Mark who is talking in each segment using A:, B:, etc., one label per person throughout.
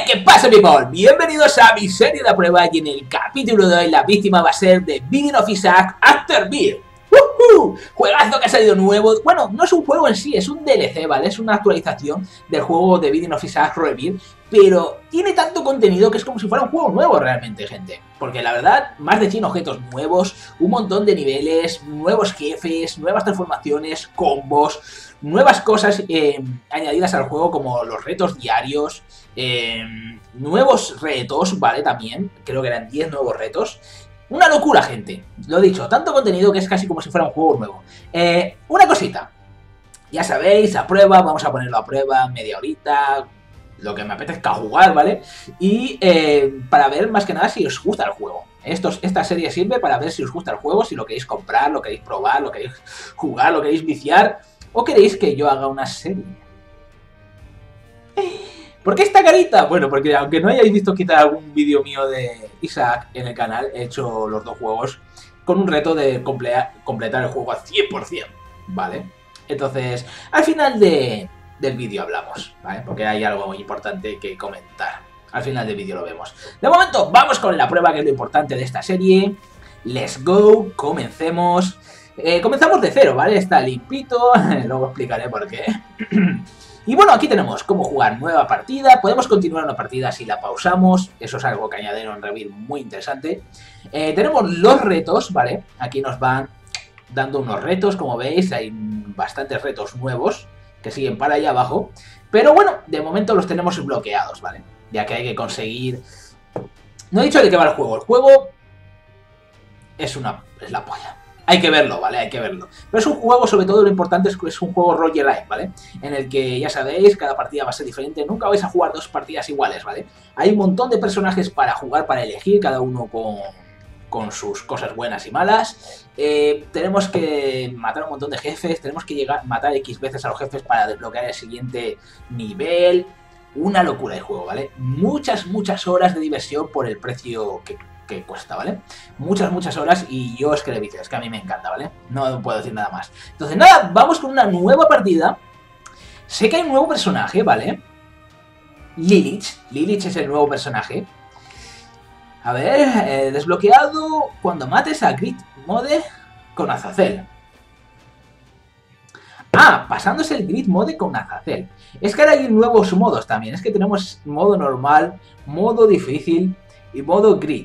A: ¿Qué pasa, people? Bienvenidos a mi serie de prueba y en el capítulo de hoy la víctima va a ser The Binding of Isaac Afterbirth. Juegazo que ha salido nuevo. Bueno, no es un juego en sí, es un DLC, ¿vale? Es una actualización del juego de Binding of Isaac Rebirth, pero tiene tanto contenido que es como si fuera un juego nuevo realmente, gente. Porque la verdad, más de 100 objetos nuevos, un montón de niveles, nuevos jefes, nuevas transformaciones, combos, nuevas cosas añadidas al juego como los retos diarios, nuevos retos, ¿vale? También, creo que eran 10 nuevos retos. Una locura, gente. Lo dicho, tanto contenido que es casi como si fuera un juego nuevo. Una cosita. Ya sabéis, a prueba, vamos a ponerlo a prueba, media horita, lo que me apetezca jugar, ¿vale? Y para ver más que nada si os gusta el juego. Esta serie sirve para ver si os gusta el juego, si lo queréis comprar, lo queréis probar, lo queréis jugar, lo queréis viciar, o queréis que yo haga una serie. ¿Por qué esta carita? Bueno, porque aunque no hayáis visto quizá algún vídeo mío de Isaac en el canal, he hecho los dos juegos con un reto de completar el juego al 100%, ¿vale? Entonces, al final del vídeo hablamos, ¿vale? Porque hay algo muy importante que comentar. Al final del vídeo lo vemos. De momento, vamos con la prueba, que es lo importante de esta serie. Let's go, comencemos. Comenzamos de cero, ¿vale? Está limpito, luego explicaré por qué. Y bueno, aquí tenemos cómo jugar nueva partida. Podemos continuar una partida si la pausamos. Eso es algo que añadieron en Rebirth muy interesante. Tenemos los retos, ¿vale? Aquí nos van dando unos retos, como veis. Hay bastantes retos nuevos que siguen para allá abajo. Pero bueno, de momento los tenemos bloqueados, ¿vale? Ya que hay que conseguir... No he dicho de qué va el juego. El juego es la polla. Hay que verlo, ¿vale? Hay que verlo. Pero es un juego, sobre todo lo importante es que es un juego roguelike, ¿vale? En el que, ya sabéis, cada partida va a ser diferente. Nunca vais a jugar dos partidas iguales, ¿vale? Hay un montón de personajes para jugar, para elegir, cada uno con sus cosas buenas y malas. Tenemos que matar un montón de jefes. Tenemos que matar X veces a los jefes para desbloquear el siguiente nivel. Una locura de juego, ¿vale? Muchas horas de diversión por el precio que cuesta, ¿vale? Muchas horas y yo es que le vicio, es que a mí me encanta, ¿vale? No puedo decir nada más. Entonces nada, vamos con una nueva partida. Sé que hay un nuevo personaje, ¿vale? Lilith es el nuevo personaje. A ver, desbloqueado cuando mates a Grid Mode con Azazel. Ah, pasándose el Grid Mode con Azazel. Es que ahora hay nuevos modos también. Es que tenemos modo normal, modo difícil y modo Grid.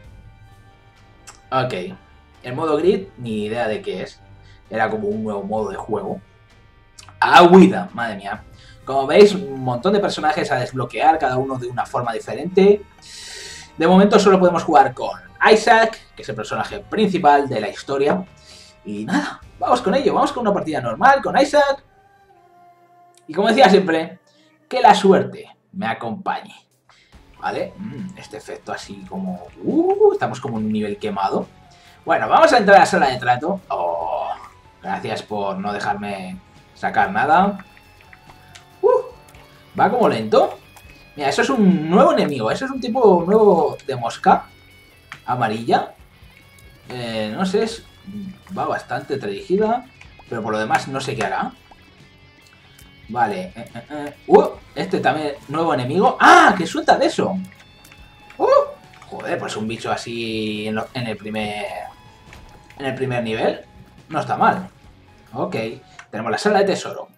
A: Ok, el modo Grid, ni idea de qué es. Era como un nuevo modo de juego. Agüita, madre mía. Como veis, un montón de personajes a desbloquear, cada uno de una forma diferente. De momento solo podemos jugar con Isaac, que es el personaje principal de la historia. Y nada, vamos con ello, vamos con una partida normal con Isaac. Y como decía siempre, que la suerte me acompañe. ¿Vale? Este efecto así como... estamos como en un nivel quemado. Bueno, vamos a entrar a la sala de trato. Oh, gracias por no dejarme sacar nada. Va como lento. Mira, eso es un nuevo enemigo. Eso es un tipo nuevo de mosca amarilla. No sé, va bastante dirigida. Pero por lo demás no sé qué hará. Vale. Este también nuevo enemigo. ¡Ah! ¡Que suelta de eso! Joder, pues un bicho así en el primer nivel. No está mal. Ok. Tenemos la sala de tesoro.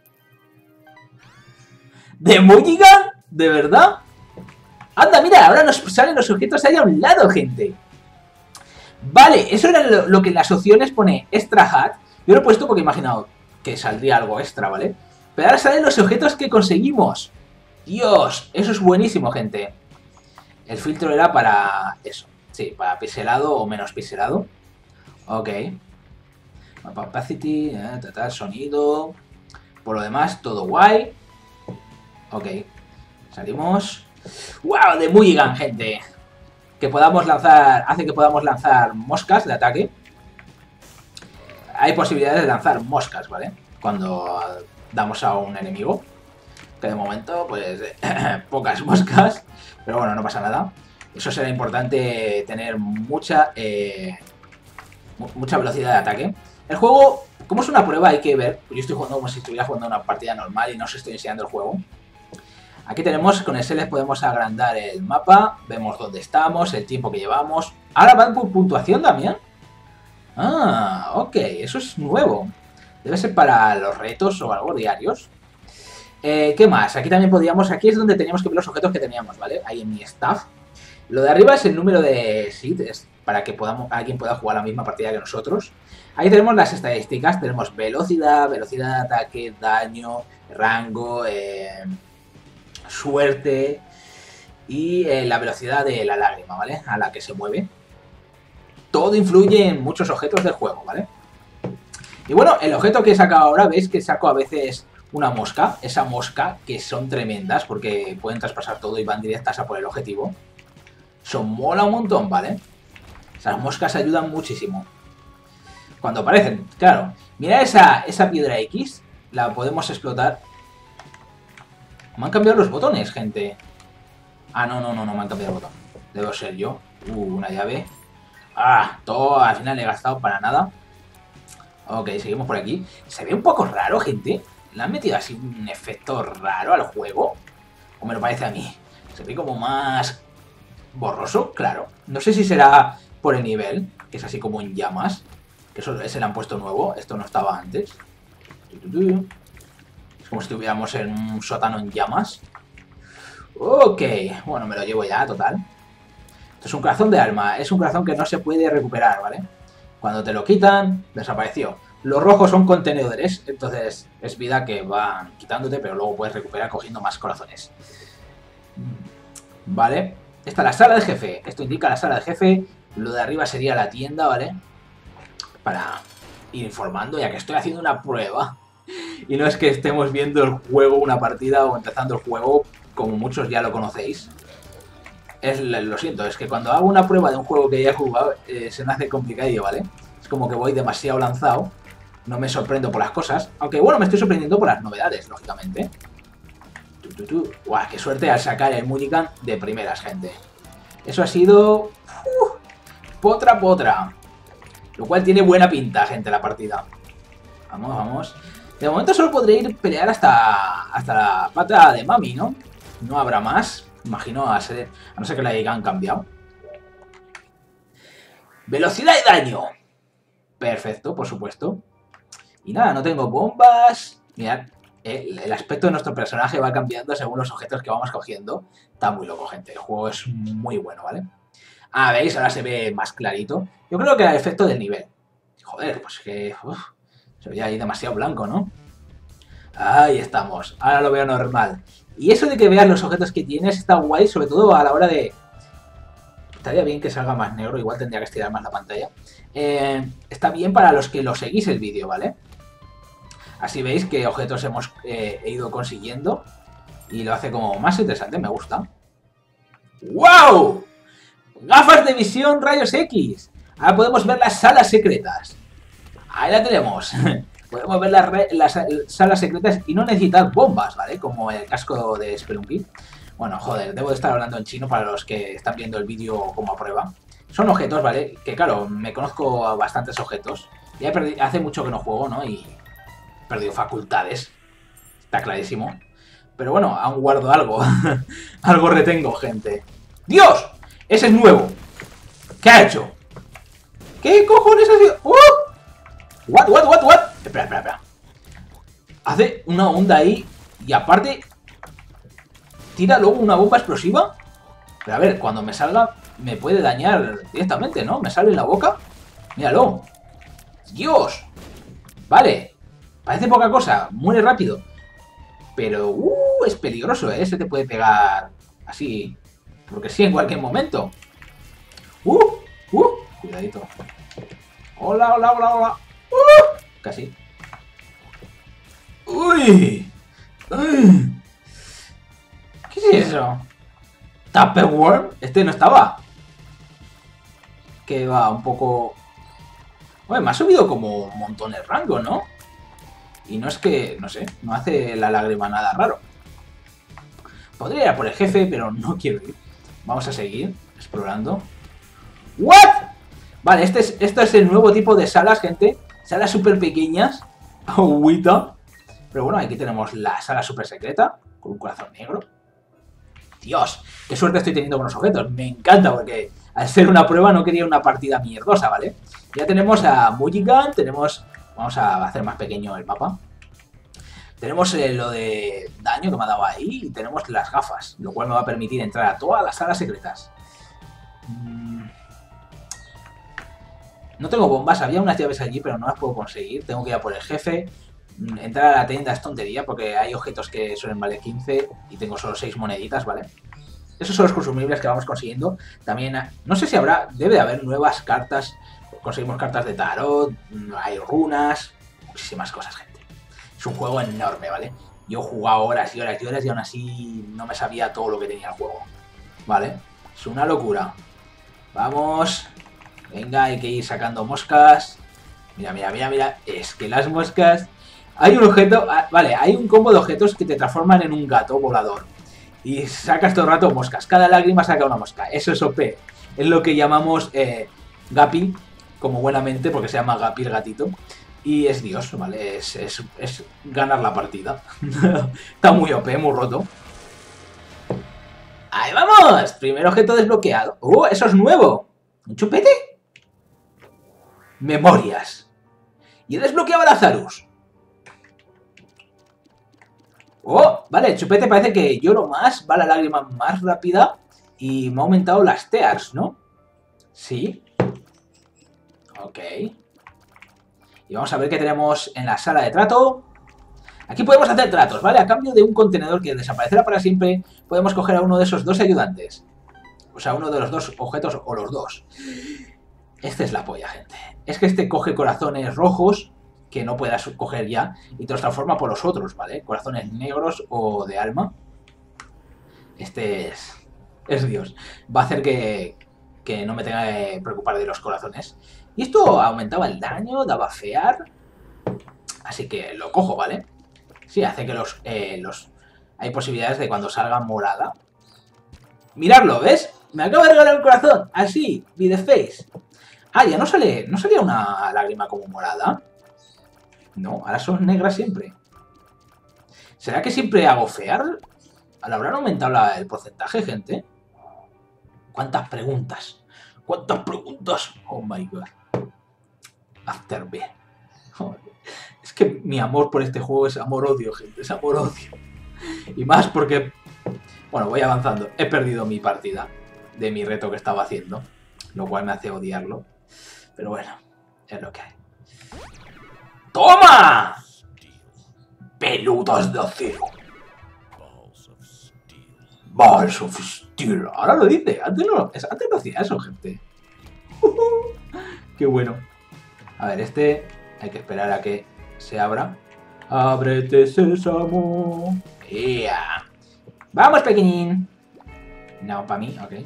A: ¿De Mulligan? ¿De verdad? Anda, mira, ahora nos salen los objetos ahí a un lado, gente. Vale, eso era lo que en las opciones pone extra hat. Yo lo he puesto porque he imaginado que saldría algo extra, ¿vale? Pero ahora salen los objetos que conseguimos. Dios, eso es buenísimo, gente. El filtro era para eso. Sí, para pixelado o menos pixelado. Ok. Opacity, sonido. Por lo demás, todo guay. Ok. Salimos. ¡Wow! De Mulligan, gente. Que podamos lanzar... Hace que podamos lanzar moscas de ataque. Hay posibilidades de lanzar moscas, ¿vale? Cuando damos a un enemigo. Que de momento, pues, pocas moscas. Pero bueno, no pasa nada. Eso será importante, tener mucha velocidad de ataque. El juego, como es una prueba, hay que ver. Yo estoy jugando como si estuviera jugando una partida normal y no os estoy enseñando el juego. Aquí tenemos, con el select podemos agrandar el mapa, vemos dónde estamos, el tiempo que llevamos. Ahora van por puntuación también. Ah, ok, eso es nuevo. Debe ser para los retos o algo diarios. ¿Qué más? Aquí también podríamos, aquí es donde teníamos que ver los objetos que teníamos, ¿vale? Ahí en mi staff. Lo de arriba es el número de seeds, para que alguien pueda jugar la misma partida que nosotros. Ahí tenemos las estadísticas, tenemos velocidad, velocidad de ataque, daño, rango, suerte y la velocidad de la lágrima, ¿vale? A la que se mueve. Todo influye en muchos objetos del juego, ¿vale? Y bueno, el objeto que he sacado ahora, veis que saco a veces una mosca. Esa mosca, que son tremendas porque pueden traspasar todo y van directas a por el objetivo. Son mola un montón, ¿vale? Esas moscas ayudan muchísimo. Cuando aparecen, claro. Mira esa piedra X, la podemos explotar. Me han cambiado los botones, gente. Ah, no, me han cambiado el botón. Debo ser yo. Una llave. Ah, todo al final he gastado para nada. Ok, seguimos por aquí. Se ve un poco raro, gente. ¿Le han metido así un efecto raro al juego? ¿O me lo parece a mí? Se ve como más borroso, claro. No sé si será por el nivel, que es así como en llamas. Que eso se le han puesto nuevo. Esto no estaba antes. Es como si estuviéramos en un sótano en llamas. Ok, bueno, me lo llevo ya, total. Esto es un corazón de alma. Es un corazón que no se puede recuperar, ¿vale? Cuando te lo quitan, desapareció. Los rojos son contenedores, entonces es vida que van quitándote, pero luego puedes recuperar cogiendo más corazones. Vale. Esta es la sala de jefe. Esto indica la sala de jefe. Lo de arriba sería la tienda, ¿vale? Para ir informando, ya que estoy haciendo una prueba. Y no es que estemos viendo el juego, una partida o empezando el juego, como muchos ya lo conocéis. Lo siento, es que cuando hago una prueba de un juego que ya he jugado, se me hace complicadillo, ¿vale? Es como que voy demasiado lanzado, no me sorprendo por las cosas, aunque bueno, me estoy sorprendiendo por las novedades, lógicamente. Guau, qué suerte al sacar el Mulligan de primeras, gente. Eso ha sido... potra. Lo cual tiene buena pinta, gente, la partida. Vamos. De momento solo podré ir a pelear hasta la pata de Mami, ¿no? No habrá más. Imagino a no ser que la hayan cambiado. Velocidad y daño. Perfecto, por supuesto. Y nada, no tengo bombas. Mirad, el aspecto de nuestro personaje va cambiando según los objetos que vamos cogiendo. Está muy loco, gente. El juego es muy bueno, ¿vale? Ah, ¿veis? Ahora se ve más clarito. Yo creo que era el efecto del nivel. Joder, pues que... se veía ahí demasiado blanco, ¿no? Ahí estamos. Ahora lo veo normal. Y eso de que veas los objetos que tienes está guay, sobre todo a la hora de... Estaría bien que salga más negro, igual tendría que estirar más la pantalla. Está bien para los que lo seguís el vídeo, ¿vale? Así veis qué objetos hemos ido consiguiendo. Y lo hace como más interesante, me gusta. ¡Wow! Gafas de visión rayos X. Ahora podemos ver las salas secretas. Ahí la tenemos. Podemos ver las salas secretas y no necesitar bombas, ¿vale? Como el casco de Spelunky. Bueno, joder, debo de estar hablando en chino para los que están viendo el vídeo como a prueba. Son objetos, ¿vale? Que claro, me conozco a bastantes objetos. Ya hace mucho que no juego, ¿no? Y he perdido facultades. Está clarísimo. Pero bueno, aún guardo algo. Algo retengo, gente. ¡Dios! Ese es nuevo. ¿Qué ha hecho? ¿Qué cojones ha sido? What? Espera. Hace una onda ahí y aparte tira luego una bomba explosiva. Pero a ver, cuando me salga me puede dañar directamente, ¿no? Me sale en la boca. Míralo. ¡Dios! Vale. Parece poca cosa. Muere rápido. Pero, es peligroso, ¿eh? Se te puede pegar así. Porque sí, en cualquier momento. Cuidadito. Hola. Casi. ¡Uy! ¿Qué es eso? ¿Tupperware? Este no estaba. Que va un poco... Bueno, me ha subido como un montón el rango, ¿no? Y no es que, no sé, no hace la lágrima nada raro. Podría ir a por el jefe, pero no quiero ir. Vamos a seguir explorando. ¿What? Vale, esto es el nuevo tipo de salas, gente. Salas súper pequeñas. Agüita. Pero bueno, aquí tenemos la sala súper secreta. Con un corazón negro. Dios, qué suerte estoy teniendo con los objetos. Me encanta porque al ser una prueba no quería una partida mierdosa, ¿vale? Ya tenemos a Mulligan, tenemos... Vamos a hacer más pequeño el mapa. Tenemos lo de daño que me ha dado ahí y tenemos las gafas, lo cual me va a permitir entrar a todas las salas secretas. No tengo bombas, había unas llaves allí, pero no las puedo conseguir. Tengo que ir a por el jefe. Entrar a la tienda es tontería porque hay objetos que suelen valer 15 y tengo solo 6 moneditas, ¿vale? Esos son los consumibles que vamos consiguiendo. También, no sé si habrá, debe de haber nuevas cartas. Conseguimos cartas de tarot, hay runas, muchísimas cosas, gente. Es un juego enorme, ¿vale? Yo he jugado horas y horas y horas y aún así no me sabía todo lo que tenía el juego, ¿vale? Es una locura. Vamos. Venga, hay que ir sacando moscas. Mira, mira, mira, mira. Es que las moscas... Hay un objeto... Vale, hay un combo de objetos que te transforman en un gato volador. Y sacas todo el rato moscas. Cada lágrima saca una mosca. Eso es OP. Es lo que llamamos Gapi, como buenamente, porque se llama Gapi el gatito. Y es Dios, ¿vale? Es ganar la partida. Está muy OP, muy roto. ¡Ahí vamos! Primer objeto desbloqueado. ¡Oh, eso es nuevo! ¿Un chupete? Memorias. Y he desbloqueado a Lazarus. Oh, vale, el chupete parece que lloro más, va la lágrima más rápida y me ha aumentado las tears, ¿no? Sí. Ok. Y vamos a ver qué tenemos en la sala de trato. Aquí podemos hacer tratos, ¿vale? A cambio de un contenedor que desaparecerá para siempre, podemos coger a uno de esos dos ayudantes. O sea, uno de los dos objetos o los dos. Este es la polla, gente. Es que este coge corazones rojos que no puedas coger ya y te los transforma por los otros, ¿vale? Corazones negros o de alma. Este es Dios. Va a hacer que no me tenga que preocupar de los corazones. Y esto aumentaba el daño, daba fear. Así que lo cojo, ¿vale? Sí, hace que hay posibilidades de cuando salga morada. Miradlo, ¿ves? Me acaba de regalar un corazón. Así, be the face. Ah, ya no salía una lágrima como morada. No, ahora son negras siempre. ¿Será que siempre hago fear? ¿Le habrán aumentado el porcentaje, gente? ¿Cuántas preguntas? ¿Cuántas preguntas? Oh my god. After B. Es que mi amor por este juego es amor-odio, gente. Es amor-odio. Y más porque... Bueno, voy avanzando. He perdido mi partida de mi reto que estaba haciendo. Lo cual me hace odiarlo. Pero bueno, es lo que hay. ¡Toma! Peludos de acero. Balls of Steel. Ahora lo dice. Antes no hacía eso, gente. Qué bueno. A ver, este hay que esperar a que se abra. Ábrete, sésamo. ¡Yeah! ¡Vamos, pequeñín! No, para mí, ok.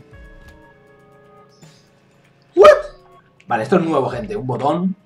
A: ¿What? Vale, esto es nuevo, gente. Un botón.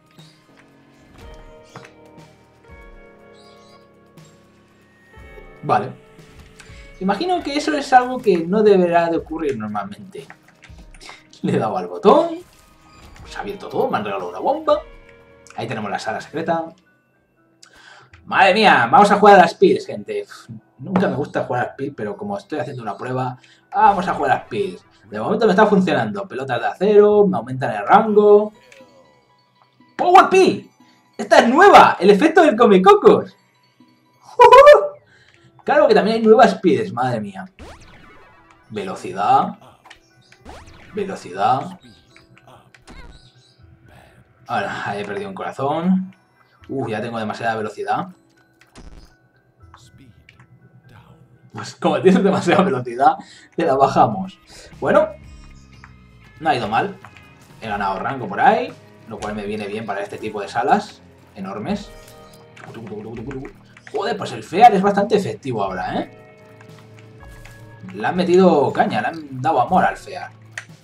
A: Vale. Imagino que eso es algo que no deberá de ocurrir normalmente. Le he dado al botón. Se ha abierto todo. Me han regalado una bomba. Ahí tenemos la sala secreta. Madre mía. Vamos a jugar a las pills, gente. Nunca me gusta jugar a las pills, pero como estoy haciendo una prueba, vamos a jugar a las pills. De momento me está funcionando. Pelotas de acero. Me aumentan el rango. ¡Power Pill! ¡Esta es nueva! El efecto del comecocos. Claro que también hay nuevas pills, madre mía. Velocidad. Velocidad. Ahora, he perdido un corazón. Ya tengo demasiada velocidad. Pues como tienes demasiada velocidad, te la bajamos. Bueno, no ha ido mal. He ganado rango por ahí, lo cual me viene bien para este tipo de salas enormes. Joder, pues el fear es bastante efectivo ahora, ¿eh? Le han metido caña, le han dado amor al fear.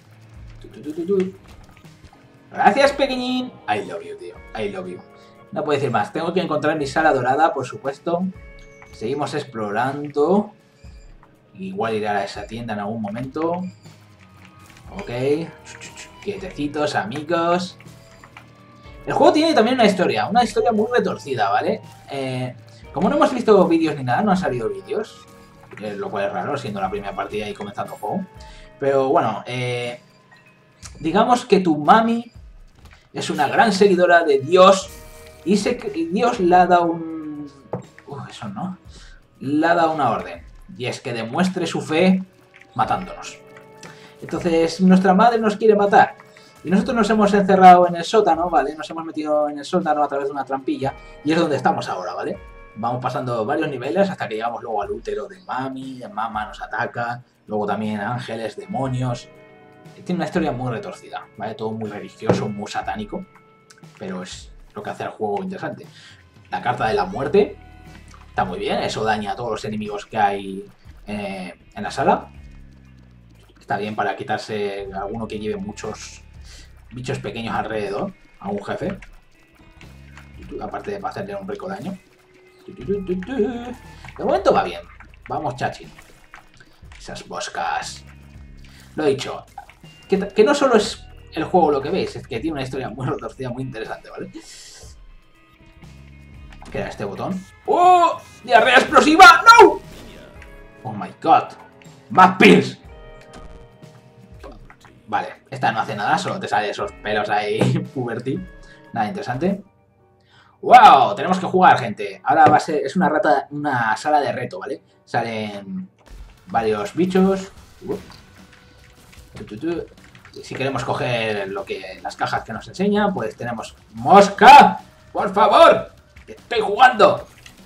A: Gracias, pequeñín. I love you, tío. I love you. No puedo decir más. Tengo que encontrar mi sala dorada, por supuesto. Seguimos explorando. Igual iré a esa tienda en algún momento. Ok. Quietecitos, amigos. El juego tiene también una historia muy retorcida, ¿vale? Como no hemos visto vídeos ni nada, no han salido vídeos. lo cual es raro, siendo la primera partida y comenzando el juego. Pero bueno, digamos que tu mami es una gran seguidora de Dios y Dios le ha dado un... eso no. Le ha dado una orden, y es que demuestre su fe matándonos. Entonces, nuestra madre nos quiere matar. Y nosotros nos hemos encerrado en el sótano, ¿vale? Nos hemos metido en el sótano a través de una trampilla. Y es donde estamos ahora, ¿vale? Vamos pasando varios niveles hasta que llegamos luego al útero de Mami. Mama nos ataca. Luego también ángeles, demonios. Tiene una historia muy retorcida, ¿vale? Todo muy religioso, muy satánico. Pero es lo que hace al juego interesante. La carta de la muerte está muy bien. Eso daña a todos los enemigos que hay en la sala. Está bien para quitarse alguno que lleve muchos bichos pequeños alrededor a un jefe. Aparte de hacerle un rico daño. De momento va bien. Vamos, chachi. Esas moscas. Lo he dicho. Que no solo es el juego lo que veis, es que tiene una historia muy retorcida, muy interesante, ¿vale? ¿Qué era este botón? ¡Oh! ¡Diarrea explosiva! ¡No! ¡Oh my god! ¡Más pills! Vale, esta no hace nada, solo te sale esos pelos ahí, puberty. Nada interesante. ¡Wow! Tenemos que jugar, gente. Ahora va a ser, es una sala de reto, ¿vale? Salen varios bichos. Si queremos coger las cajas que nos enseña, pues tenemos... ¡Mosca! ¡Por favor! ¡Estoy jugando!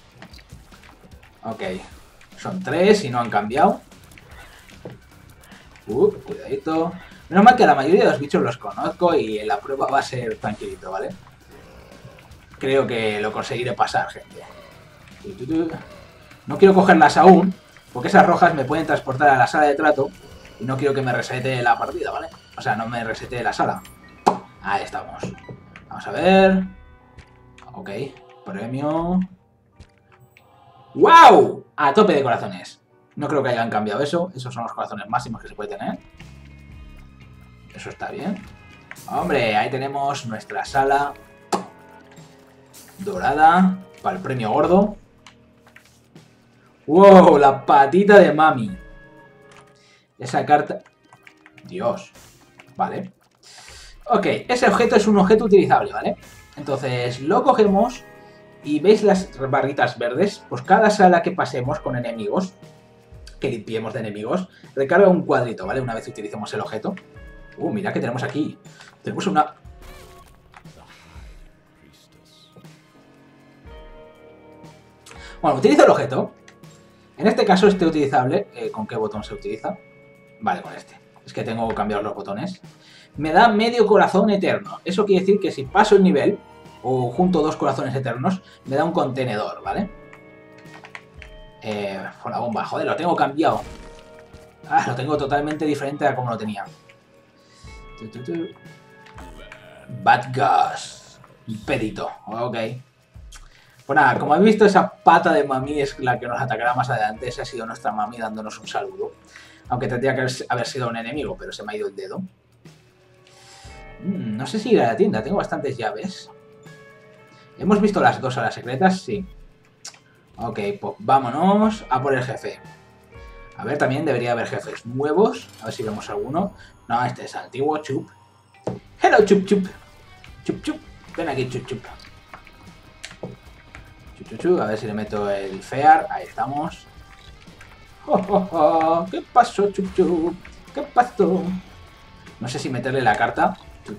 A: Ok. Son 3 y no han cambiado. Cuidadito. Menos mal que la mayoría de los bichos los conozco y en la prueba va a ser tranquilito, ¿vale? Creo que lo conseguiré pasar, gente. No quiero cogerlas aún, porque esas rojas me pueden transportar a la sala de trato y no quiero que me resete la partida, ¿vale? O sea, no me resete la sala. Ahí estamos. Vamos a ver. Ok. Premio. ¡Wow! A tope de corazones. No creo que hayan cambiado eso. Esos son los corazones máximos que se puede tener. Eso está bien. Hombre, ahí tenemos nuestra sala dorada para el premio gordo. ¡Wow! La patita de Mami. Esa carta... Dios. Vale. Ok, ese objeto es un objeto utilizable, ¿vale? Entonces lo cogemos y ¿veis las barritas verdes? Pues cada sala que pasemos con enemigos, que limpiemos de enemigos, recarga un cuadrito, ¿vale? Una vez utilicemos el objeto. Mira que tenemos aquí. Tenemos una... Bueno, utilizo el objeto. En este caso este utilizable, ¿con qué botón se utiliza? Vale, con este. Es que tengo que cambiar los botones. Me da medio corazón eterno. Eso quiere decir que si paso el nivel, o junto 2 corazones eternos, me da un contenedor, ¿vale? Con la bomba. Joder, lo tengo cambiado. Ah, lo tengo totalmente diferente a como lo tenía. Bad Gas. Un pedito. Ok. Pues nada, como habéis visto, esa pata de Mami es la que nos atacará más adelante. Esa ha sido nuestra Mami dándonos un saludo. Aunque tendría que haber sido un enemigo, pero se me ha ido el dedo. No sé si ir a la tienda, tengo bastantes llaves. ¿Hemos visto las 2 salas secretas? Sí. Ok, pues vámonos a por el jefe. A ver, también debería haber jefes nuevos. A ver si vemos alguno. No, este es antiguo, Chup. Hello, Chup Chup. Chup Chup. Ven aquí, Chup Chup. Chup Chup Chup. A ver si le meto el fear. Ahí estamos. ¿Qué pasó, Chup Chup? ¿Qué pasó? No sé si meterle la carta.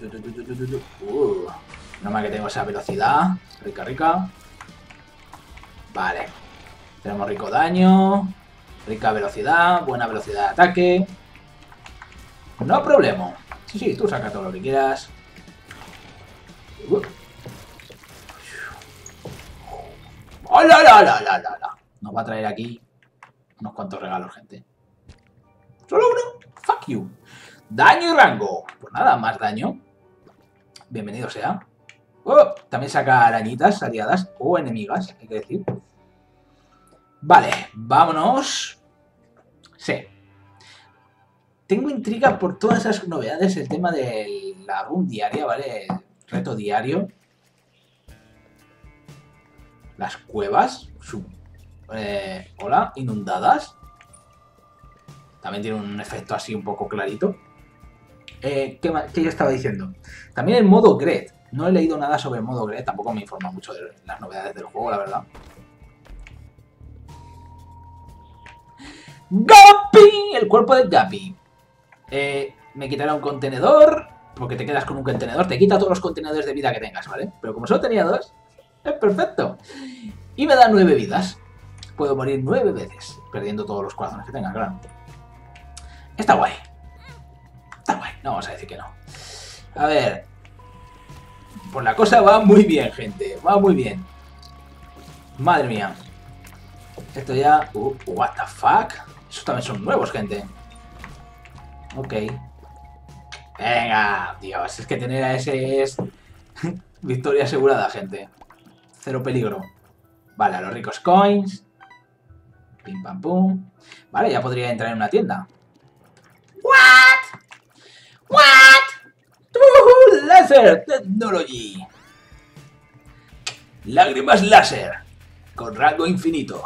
A: No más que tengo esa velocidad. Rica, rica. Vale. Tenemos rico daño. Rica velocidad. Buena velocidad de ataque. No problema. Sí, tú saca todo lo que quieras. ¡Hola, la, la, la, la, la! Nos va a traer aquí unos cuantos regalos, gente. Solo uno. Fuck you. Daño y rango. Pues nada, más daño. Bienvenido sea. También saca arañitas aliadas o enemigas, hay que decir. Vale, vámonos. Sí. Tengo intriga por todas esas novedades. El tema de la run diaria, ¿vale? El reto diario. Las cuevas. Hola, inundadas. También tiene un efecto así un poco clarito. ¿Qué yo estaba diciendo? También el modo Gred. No he leído nada sobre el modo Gred, tampoco me informa mucho de las novedades del juego, la verdad. ¡Guppy! El cuerpo de Guppy. Me quitará un contenedor, porque te quedas con un contenedor. Te quita todos los contenedores de vida que tengas, ¿vale? Pero como solo tenía 2, es perfecto. Y me da 9 vidas. Puedo morir 9 veces, perdiendo todos los corazones que tenga, claro. Está guay. Está guay, no vamos a decir que no. A ver. Pues la cosa va muy bien, gente. Va muy bien. Madre mía. Esto ya... what the fuck. Esos también son nuevos, gente. Ok. Venga, Dios. Es que tener a ese es... victoria asegurada, gente. Cero peligro. Vale, a los ricos coins. Pim pam pum. Vale, ya podría entrar en una tienda. What? What? Láser Technology. Lágrimas láser. Con rango infinito.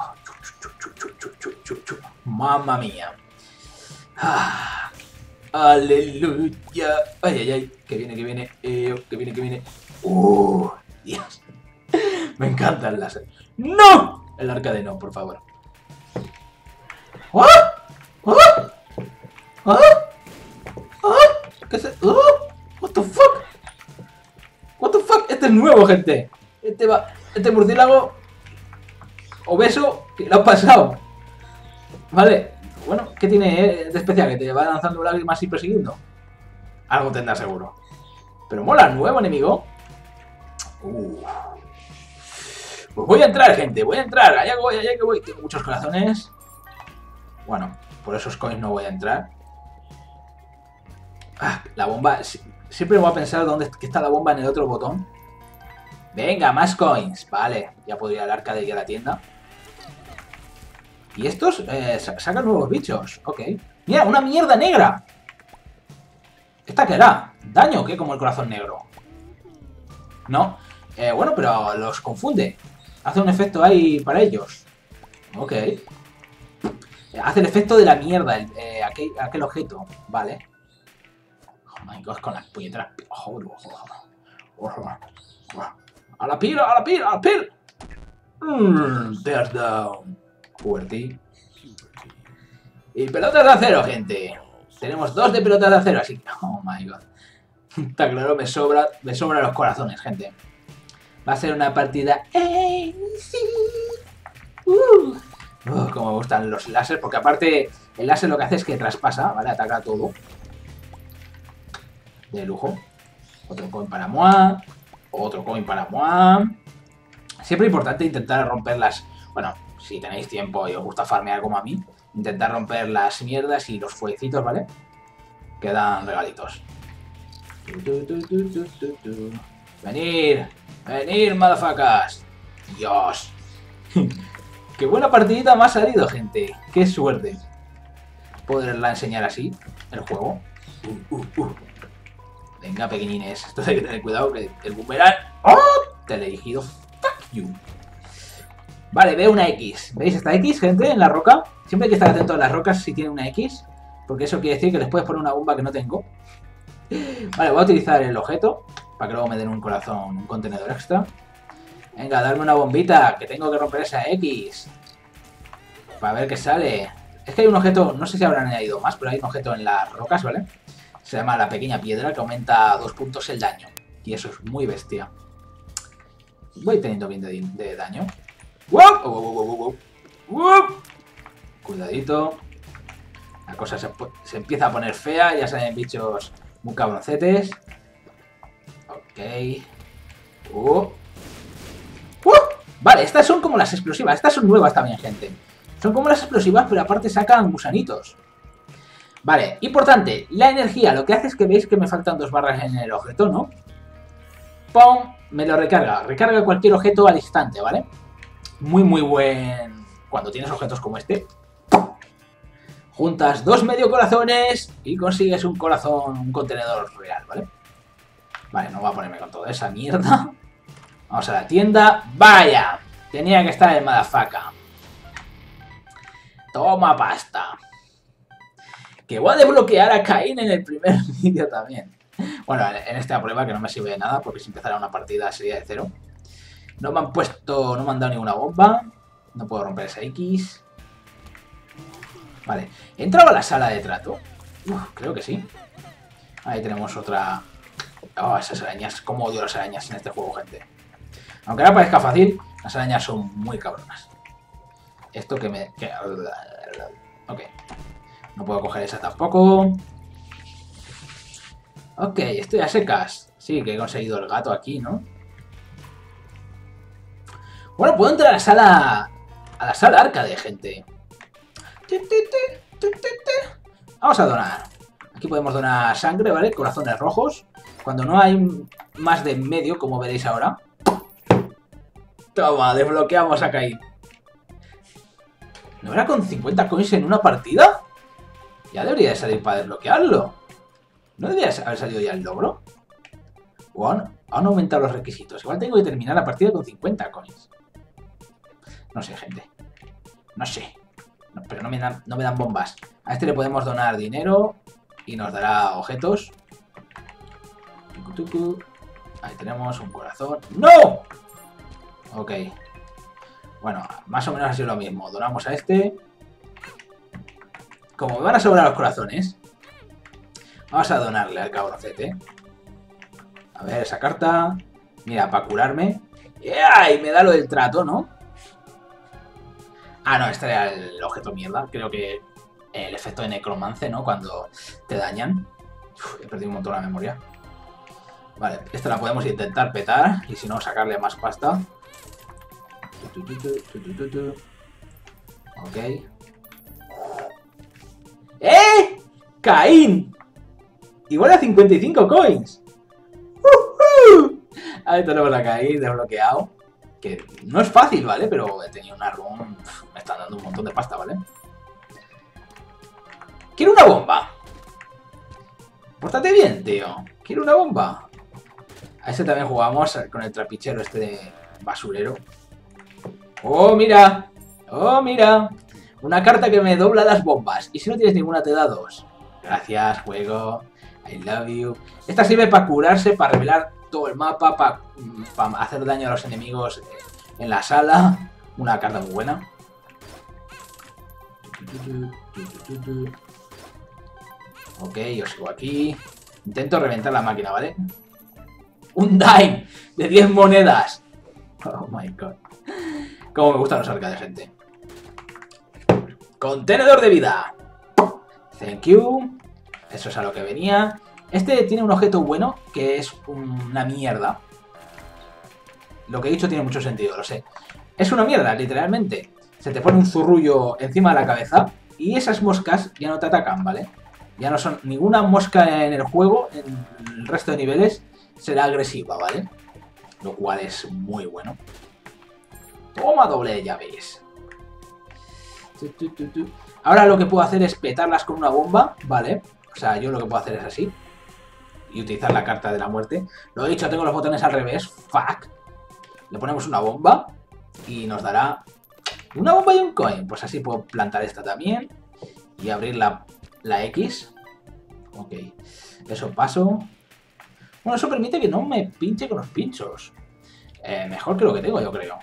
A: Mamma mía. Ah, aleluya. Ay, ay, ay. Que viene, que viene. Que viene, que viene. Dios. Me encanta el láser. ¡No! El arcade no, por favor. ¿Ah? ¿Ah? ¿Ah? ¿Ah? ¿Qué es eso? What the fuck? What the fuck? Este es nuevo, gente. Este murciélago obeso que lo ha pasado. Vale. Bueno, ¿qué tiene de especial? ¿Que te va lanzando lágrimas y persiguiendo? Algo tendrá seguro. Pero mola, nuevo enemigo. Pues voy a entrar, gente. Voy a entrar. Allá que voy. Tengo muchos corazones. Bueno, por esos coins no voy a entrar. Ah, la bomba. Siempre voy a pensar dónde está la bomba en el otro botón. Venga, más coins. Vale, ya podría ir al arcade y a la tienda. Y estos sacan nuevos bichos. Ok. Mira, una mierda negra. ¿Esta qué era? ¿Daño o qué? Como el corazón negro. No. Bueno, pero los confunde. Hace un efecto ahí para ellos. Ok. Hace el efecto de la mierda, aquel objeto. Vale. Oh my god, con las puñeteras. ¡A la pila, a la pila, a la pila! Tears down. Fuerte. Y pelotas de acero, gente. Tenemos 2 de pelotas de acero, así que... Oh my god. Está claro, me sobran los corazones, gente. Va a ser una partida... como me gustan los láser, porque aparte el láser lo que hace es que traspasa, ¿vale? Ataca todo. De lujo. Otro coin para moi. Otro coin para moi. Siempre importante intentar romperlas. Bueno, si tenéis tiempo y os gusta farmear como a mí, intentar romper las mierdas y los fuecitos, ¿vale? Quedan regalitos. Venir, venir, motherfuckers. Dios. Qué buena partidita me ha salido, gente. Qué suerte poderla enseñar así, el juego. Venga, pequeñines. Esto hay que tener cuidado, que el boomerang... ¡Oh! Teledirigido. Fuck you. Vale, veo una X. ¿Veis esta X, gente, en la roca? Siempre hay que estar atento a las rocas si tienen una X, porque eso quiere decir que les puedes poner una bomba que no tengo. Vale, voy a utilizar el objeto para que luego me den un corazón, un contenedor extra. Venga, darme una bombita, que tengo que romper esa X. Para ver qué sale. Es que hay un objeto, no sé si habrán añadido más, pero hay un objeto en las rocas, ¿vale? Se llama la pequeña piedra, que aumenta 2 puntos el daño. Y eso es muy bestia. Voy teniendo bien de daño. ¡Wow! ¡Wow! Cuidadito. La cosa se empieza a poner fea, ya salen bichos muy cabroncetes. Ok. Vale, estas son como las explosivas. Estas son nuevas también, gente. Son como las explosivas, pero aparte sacan gusanitos. Vale, importante. La energía, lo que hace es que veis que me faltan 2 barras en el objeto, ¿no? ¡Pum! Me lo recarga. Recarga cualquier objeto al instante, ¿vale? Muy, muy buen... Cuando tienes objetos como este. Juntas 2 medio corazones y consigues un corazón, un contenedor real, ¿vale? Vale, no voy a ponerme con toda esa mierda. Vamos a la tienda. ¡Vaya! Tenía que estar el motherfucker. Toma pasta. Que voy a desbloquear a Caín en el primer vídeo también. Bueno, en esta prueba que no me sirve de nada porque si empezara una partida sería de cero. No me han puesto, no me han dado ninguna bomba. No puedo romper esa X. Vale, ¿he entrado a la sala de trato? Creo que sí. Ahí tenemos otra... Oh, esas arañas, cómo odio las arañas en este juego, gente. Aunque ahora parezca fácil, las arañas son muy cabronas. Esto que me... Ok. No puedo coger esa tampoco. Ok, estoy a secas. Sí, que he conseguido el gato aquí, ¿no? Bueno, puedo entrar a la sala... A la sala arcade, gente. Vamos a donar. Aquí podemos donar sangre, ¿vale? Corazones rojos. Cuando no hay más de medio, como veréis ahora. Toma, desbloqueamos a Caín. ¿No era con 50 coins en una partida? Ya debería de salir para desbloquearlo. ¿No debería haber salido ya el logro? ¿O han aumentado los requisitos? Igual tengo que terminar la partida con 50 coins. No sé, gente. No sé. No, pero no me dan bombas. A este le podemos donar dinero y nos dará objetos. Ahí tenemos un corazón. ¡No! Ok. Bueno, más o menos ha sido lo mismo. Donamos a este. Como me van a sobrar los corazones, vamos a donarle al cabrocete. A ver, esa carta. Mira, para curarme. ¡Ay! Me da lo del trato, ¿no? Ah, no, este era el objeto mierda. Creo que el efecto de necromance, ¿no? Cuando te dañan. Uf, he perdido un montón la memoria. Vale, esta la podemos intentar petar. Y si no, sacarle más pasta. Ok. ¡Eh! ¡Caín! Igual a 55 coins. Ahí tenemos a Caín desbloqueado. Que no es fácil, ¿vale? Pero he tenido una run. Me están dando un montón de pasta, ¿vale? Quiero una bomba. Pórtate bien, tío. Quiero una bomba. A ese también jugamos con el trapichero este de basurero. ¡Oh, mira! ¡Oh, mira! Una carta que me dobla las bombas. Y si no tienes ninguna te da dos. Gracias, juego. I love you. Esta sirve para curarse, para revelar todo el mapa, para hacer daño a los enemigos en la sala. Una carta muy buena. Ok, yo sigo aquí. Intento reventar la máquina, ¿vale? ¡Un dime! ¡De 10 monedas! Oh my god. Cómo me gustan los arcades, gente. Contenedor de vida. Thank you. Eso es a lo que venía. Este tiene un objeto bueno, que es una mierda. Lo que he dicho tiene mucho sentido, lo sé. Es una mierda, literalmente. Se te pone un zurrullo encima de la cabeza y esas moscas ya no te atacan, ¿vale? Ya no son ninguna mosca en el juego, en el resto de niveles, será agresiva, ¿vale? Lo cual es muy bueno. Toma doble, ya veis. Ahora lo que puedo hacer es petarlas con una bomba, ¿vale? O sea, yo lo que puedo hacer es así. Y utilizar la carta de la muerte. Lo he dicho, tengo los botones al revés. Fuck. Le ponemos una bomba y nos dará una bomba y un coin. Pues así puedo plantar esta también. Y abrir la X. Ok. Eso paso. Bueno, eso permite que no me pinche con los pinchos. Mejor que lo que tengo, yo creo.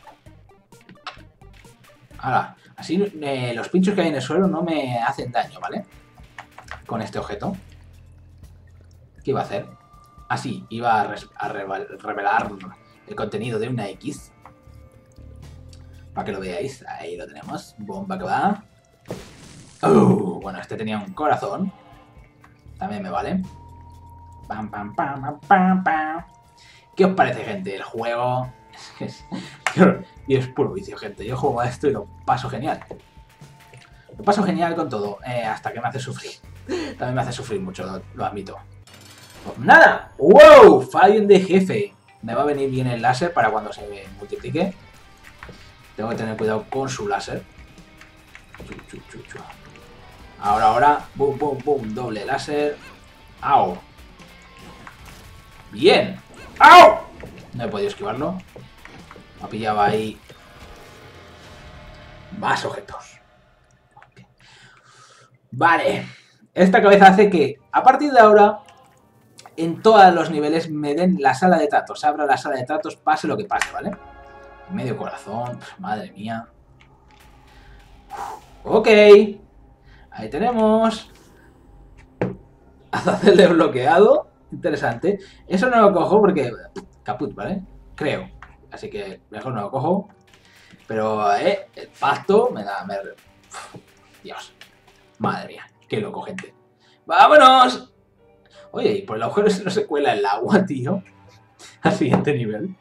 A: Ahora, así los pinchos que hay en el suelo no me hacen daño, ¿vale? Con este objeto. ¿Qué iba a hacer? Así, iba a revelar el contenido de una X. Para que lo veáis. Ahí lo tenemos. Bomba que va. Bueno, este tenía un corazón. También me vale. Pam, pam, pam, pam, pam, pam. ¿Qué os parece, gente? El juego... y es puro vicio, gente. Yo juego a esto y lo paso genial. Lo paso genial con todo. Hasta que me hace sufrir. También me hace sufrir mucho, lo admito. Pues nada. ¡Wow! Fallen de jefe. Me va a venir bien el láser para cuando se multiplique. Tengo que tener cuidado con su láser. Ahora. Boom, boom, boom. Doble láser. ¡Au! ¡Bien! ¡Au! No he podido esquivarlo. Me ha pillado ahí. Más objetos. Okay. Vale. Esta cabeza hace que, a partir de ahora, en todos los niveles me den la sala de tratos. Abra la sala de tratos, pase lo que pase, ¿vale? Medio corazón, madre mía. Ok. Ahí tenemos. Azazel desbloqueado. Interesante. Eso no lo cojo porque... Caput, ¿vale? Creo. Así que mejor no lo cojo. Pero, el pacto me da... Dios. Madre mía. Qué loco, gente. ¡Vámonos! Oye, y por el agujero no se cuela el agua, tío. Al siguiente nivel.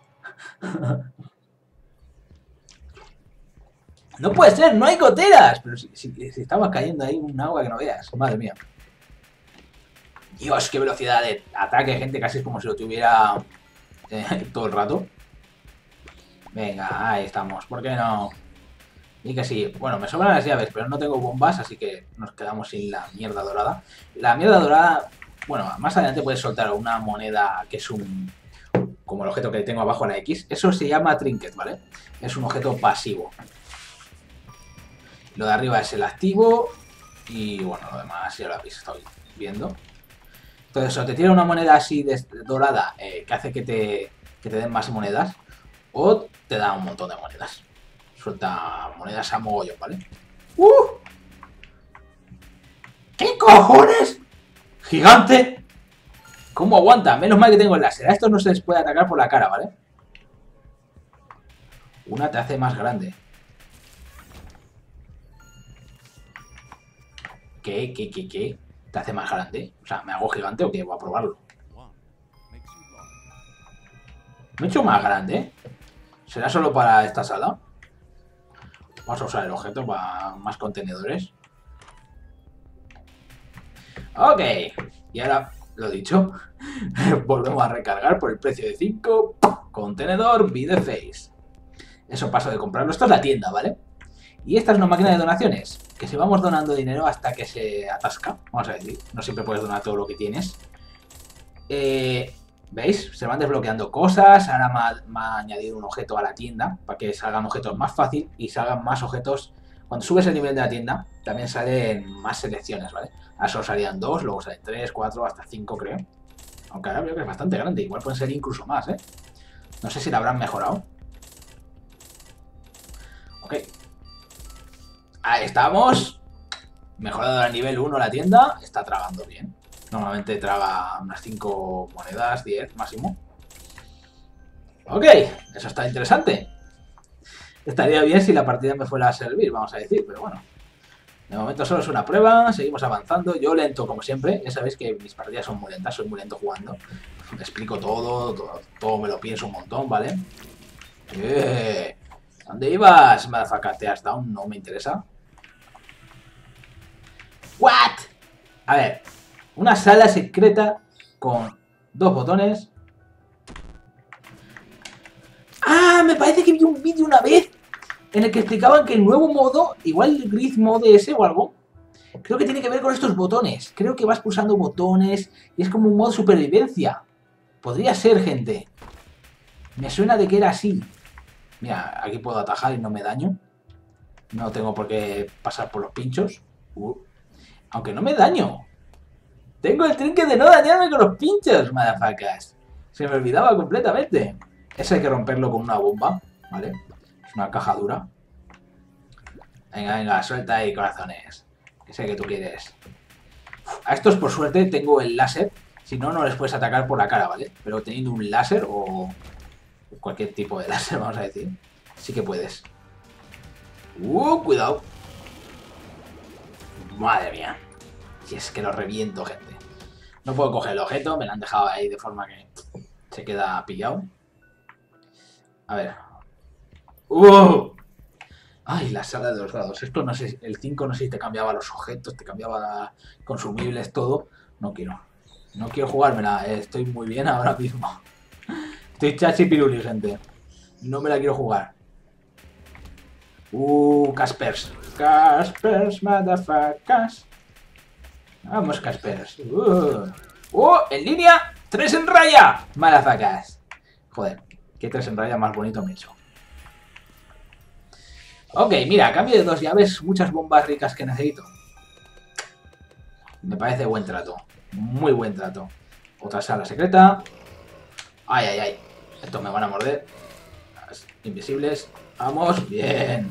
A: No puede ser, no hay goteras. Pero si estaba cayendo ahí un agua que no veas. Madre mía. Dios, qué velocidad de ataque, gente. Casi es como si lo tuviera todo el rato. Venga, ahí estamos. ¿Por qué no? Y que sí. Bueno, me sobran las llaves, pero no tengo bombas, así que nos quedamos sin la mierda dorada. La mierda dorada... Bueno, más adelante puedes soltar una moneda que es un... Como el objeto que tengo abajo, la X. Eso se llama trinket, ¿vale? Es un objeto pasivo. Lo de arriba es el activo. Y bueno, lo demás ya lo habéis estado viendo. Entonces, o te tira una moneda así dorada que hace que te den más monedas. O te da un montón de monedas. Suelta monedas a mogollón, ¿vale? ¿Qué cojones? ¡Gigante! ¿Cómo aguanta? Menos mal que tengo el láser. A estos no se les puede atacar por la cara, ¿vale? Una te hace más grande. ¿Qué? ¿Te hace más grande? O sea, ¿me hago gigante o qué? Voy a probarlo. ¿Me he hecho más grande? ¿Será solo para esta sala? Vamos a usar el objeto para más contenedores. Ok. Y ahora, lo dicho, volvemos a recargar por el precio de 5. Contenedor, be the face. Eso paso de comprarlo. Esto es la tienda, ¿vale? Y esta es una máquina de donaciones. Que si vamos donando dinero hasta que se atasca. Vamos a decir. No siempre puedes donar todo lo que tienes. ¿Veis? Se van desbloqueando cosas. Ahora me ha añadido un objeto a la tienda. Para que salgan objetos más fácil. Y salgan más objetos. Cuando subes el nivel de la tienda, también salen más selecciones, ¿vale? Ahora solo salían 2, luego salen 3, 4, hasta 5 creo. Aunque ahora veo que es bastante grande. Igual pueden ser incluso más, ¿eh? No sé si la habrán mejorado. Ok. Ahí estamos. Mejorado al nivel 1 la tienda. Está tragando bien. Normalmente traga unas 5 monedas, 10 máximo. Ok, eso está interesante. Estaría bien si la partida me fuera a servir, vamos a decir, pero bueno. De momento solo es una prueba, seguimos avanzando. Yo lento como siempre, ya sabéis que mis partidas son muy lentas, soy muy lento jugando. Me explico todo me lo pienso un montón, ¿vale? ¿Dónde ibas? Motherfucker, te has dado, no me interesa. ¿What? A ver, una sala secreta con 2 botones. ¡Ah! Me parece que vi un vídeo una vez en el que explicaban que el nuevo modo, igual el Grid Mode ese o algo, creo que tiene que ver con estos botones. Creo que vas pulsando botones y es como un modo supervivencia. Podría ser, gente. Me suena de que era así. Mira, aquí puedo atajar y no me daño. No tengo por qué pasar por los pinchos. Aunque no me daño. Tengo el trinket de no dañarme con los pinchos, motherfuckers. Se me olvidaba completamente. Ese hay que romperlo con una bomba, ¿vale? Es una caja dura. Venga, suelta ahí, corazones. Que sé que tú quieres. A estos, por suerte, tengo el láser. Si no, no les puedes atacar por la cara, ¿vale? Pero teniendo un láser o cualquier tipo de láser, vamos a decir, sí que puedes. Cuidado. Madre mía. Y es que lo reviento, gente. No puedo coger el objeto, me lo han dejado ahí de forma que se queda pillado. A ver. Ay, la sala de los dados. Esto no sé, el 5 no sé si te cambiaba los objetos, te cambiaba consumibles, todo. No quiero. No quiero jugármela, estoy muy bien ahora mismo. Estoy chachi piruli, gente. No me la quiero jugar. Caspers. Caspers, motherfuckers. Vamos, Caspers. En línea. 3 en raya. Motherfuckers. Joder, qué 3 en raya más bonito me he hecho. Ok, mira, a cambio de 2 llaves, muchas bombas ricas que necesito. Me parece buen trato. Muy buen trato. Otra sala secreta. Ay, ay, ay. Estos me van a morder. Invisibles. Vamos. Bien.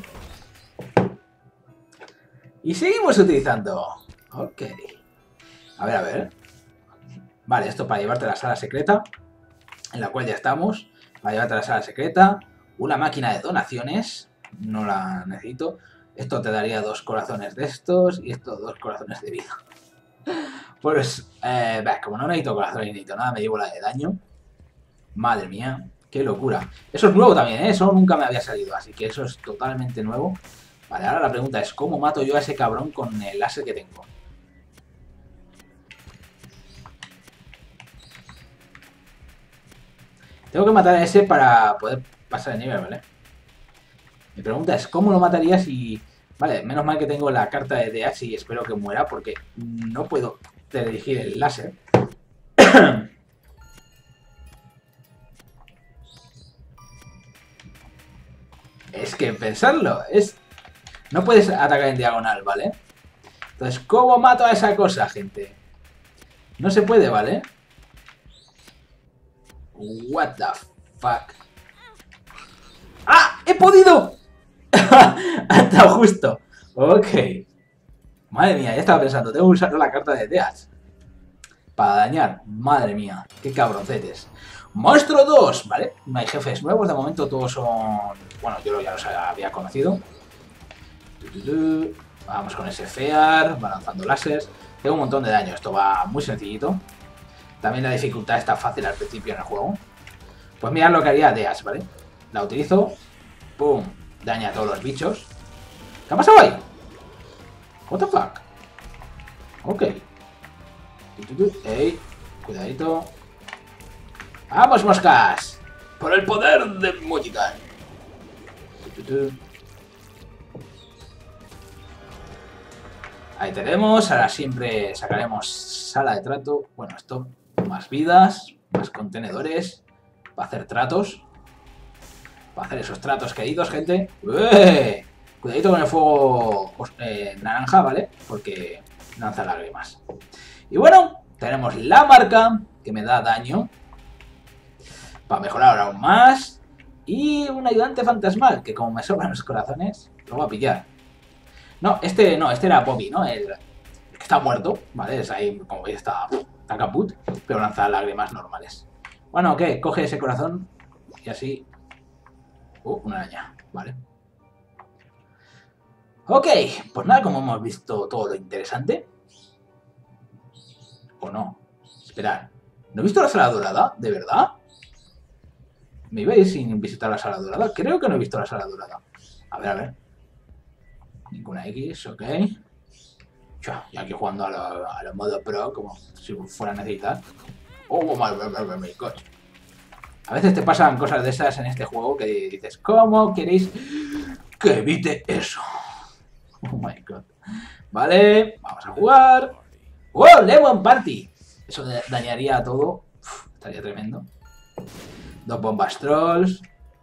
A: Y seguimos utilizando. Ok. A ver, a ver. Vale, esto para llevarte a la sala secreta. En la cual ya estamos. Para llevarte a la sala secreta. Una máquina de donaciones. No la necesito. Esto te daría 2 corazones de estos. Y estos 2 corazones de vida. Pues, como no necesito corazones ni necesito nada, me llevo la de daño. Madre mía, qué locura. Eso es nuevo también, ¿eh? Eso nunca me había salido, así que eso es totalmente nuevo. Vale, ahora la pregunta es, ¿cómo mato yo a ese cabrón con el láser que tengo? Tengo que matar a ese para poder pasar el nivel, ¿vale? Mi pregunta es, ¿cómo lo mataría si... Vale, menos mal que tengo la carta de DH y espero que muera porque no puedo dirigir el láser. Es que pensarlo, es... No puedes atacar en diagonal, ¿vale? Entonces, ¿cómo mato a esa cosa, gente? No se puede, ¿vale? What the fuck. ¡Ah! ¡He podido! Ha estado justo. Ok. Madre mía, ya estaba pensando, tengo que usar la carta de DH para dañar. Madre mía, qué cabroncetes. Monstruo 2, ¿vale? No hay jefes nuevos, de momento todos son... Bueno, yo ya los había conocido. Vamos con ese Fear, va lanzando láseres. Tengo un montón de daño, esto va muy sencillito. También la dificultad está fácil al principio en el juego. Pues mirad lo que haría DH, ¿vale? La utilizo, pum, daña a todos los bichos. ¿Qué ha pasado ahí? What the fuck? Ok. Ey, cuidadito. ¡Vamos, moscas! ¡Por el poder de Mulligan! Ahí tenemos. Ahora siempre sacaremos sala de trato. Bueno, esto, más vidas, más contenedores. Para hacer tratos. Para hacer esos tratos queridos, gente. ¡Ué! Cuidadito con el fuego naranja, ¿vale? Porque lanza lágrimas. Y bueno, tenemos la marca que me da daño. Para mejorar aún más. Y un ayudante fantasmal, que como me sobran los corazones, lo voy a pillar. No, este era Bobby, ¿no? El que está muerto, ¿vale? Es ahí, como veis, está caput, pero lanza lágrimas normales. Bueno, ok, coge ese corazón y así... una araña, vale. Ok, pues nada, como hemos visto todo lo interesante. ¿O no? Esperad, ¿no he visto la sala dorada? ¿De verdad? ¿Me ibais sin visitar la sala dorada? Creo que no he visto la sala dorada. A ver, a ver. Ninguna X, ok. Ya aquí jugando a los modo pro, como si fuera a necesitar. Oh my god. A veces te pasan cosas de esas en este juego que dices, ¿cómo queréis que evite eso? Oh my god. Vale, vamos a jugar. ¡Wow! Lemon Party. Eso dañaría a todo. Uf, estaría tremendo. 2 bombas trolls.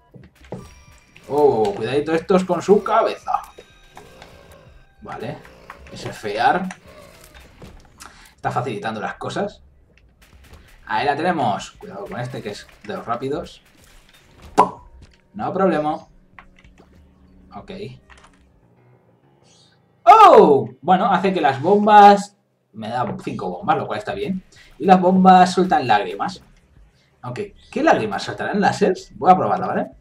A: Oh, cuidadito estos con su cabeza. Vale. Ese Fear. Está facilitando las cosas. Ahí la tenemos. Cuidado con este que es de los rápidos. No problema. Ok. ¡Oh! Bueno, hace que las bombas... Me da 5 bombas, lo cual está bien. Y las bombas sueltan lágrimas. Aunque, ¿qué lágrimas? ¿Saltarán láseres? Voy a probarla, ¿vale?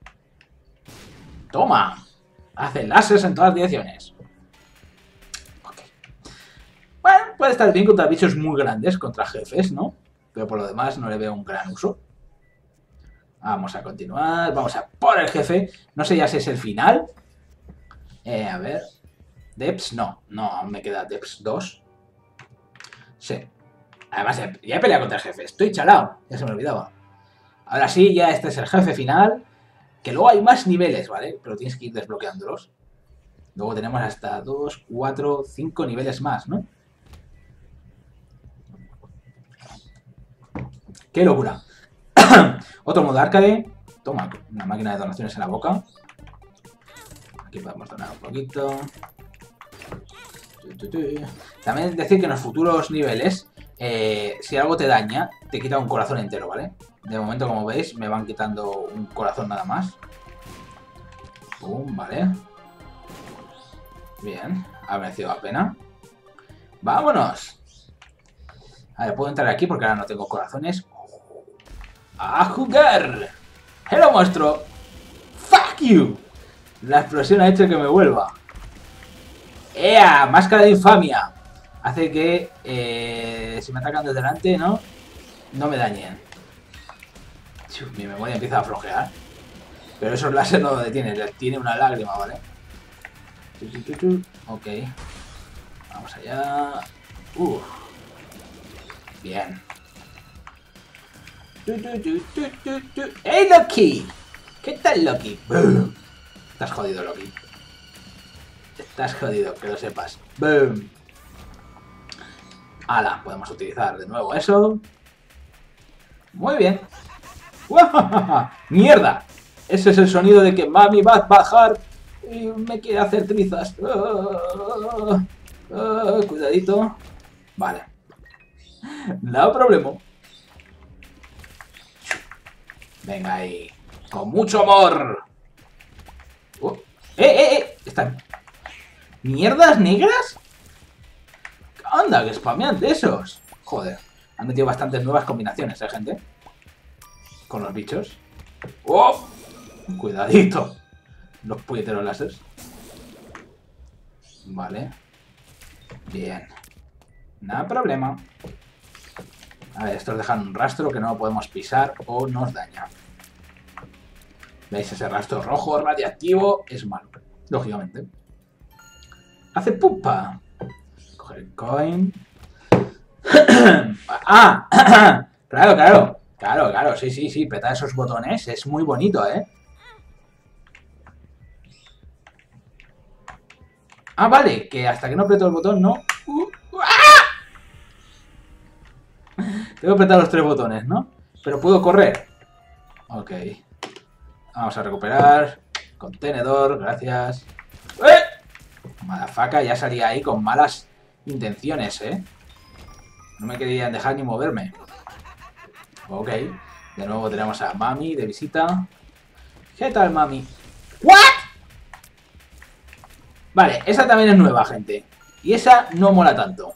A: ¡Toma! Hace láseres en todas direcciones. Ok. Bueno, puede estar bien contra bichos muy grandes, contra jefes, ¿no? Pero por lo demás no le veo un gran uso. Vamos a continuar. Vamos a por el jefe. No sé ya si es el final. A ver. Depths, no. No, aún me queda Depths 2. Sí. Además, ya he peleado contra el jefe. Estoy chalado. Ya se me olvidaba. Ahora sí, ya este es el jefe final. Que luego hay más niveles, ¿vale? Pero tienes que ir desbloqueándolos. Luego tenemos hasta 2, 4, 5 niveles más, ¿no? ¡Qué locura! Otro modo arcade. Toma, una máquina de donaciones en la boca. Aquí podemos donar un poquito. También decir que en los futuros niveles, si algo te daña, te quita un corazón entero, ¿vale? De momento, como veis, me van quitando un corazón nada más. Pum, vale. Bien, ha merecido la pena. ¡Vámonos! A ver, puedo entrar aquí porque ahora no tengo corazones. ¡A jugar! ¡Hello, monstruo! ¡Fuck you! La explosión ha hecho que me vuelva. ¡Ea! Máscara de infamia. Hace que si me atacan desde delante, ¿no? No me dañen. Mi memoria empieza a flojear. Pero esos láser no lo detienen. Tiene una lágrima, ¿vale? Ok. Vamos allá. Bien. ¡Hey, Loki! ¿Qué tal, Loki? ¡Boom! Estás jodido, Loki. Estás jodido, que lo sepas. ¡Boom! ¡Hala! Podemos utilizar de nuevo eso. Muy bien. ¡Mierda! Ese es el sonido de que mami va a bajar y me quiere hacer trizas. Cuidadito. Vale. No problema. Venga ahí. Con mucho amor. ¿Están mierdas negras? Anda, que spamean de esos. Joder. Han metido bastantes nuevas combinaciones, gente. Con los bichos. ¡Oh! Cuidadito. Los puñeteros láseres. Vale. Bien. Nada problema. A ver, estos dejan un rastro que no lo podemos pisar o nos daña. ¿Veis? Ese rastro rojo radiactivo es malo, lógicamente. Hace pupa. Coger el coin. ¡Ah! Claro, sí. Apretar esos botones es muy bonito, ¿eh? Ah, vale, que hasta que no aprieto el botón, no. Tengo que apretar los 3 botones, ¿no? Pero puedo correr. Ok. Vamos a recuperar. Contenedor, gracias. Madafaca, ya salía ahí con malas intenciones, ¿eh? No me querían dejar ni moverme. Ok. De nuevo tenemos a Mami de visita. ¿Qué tal, Mami? ¿What? Vale, esa también es nueva, gente. Y esa no mola tanto.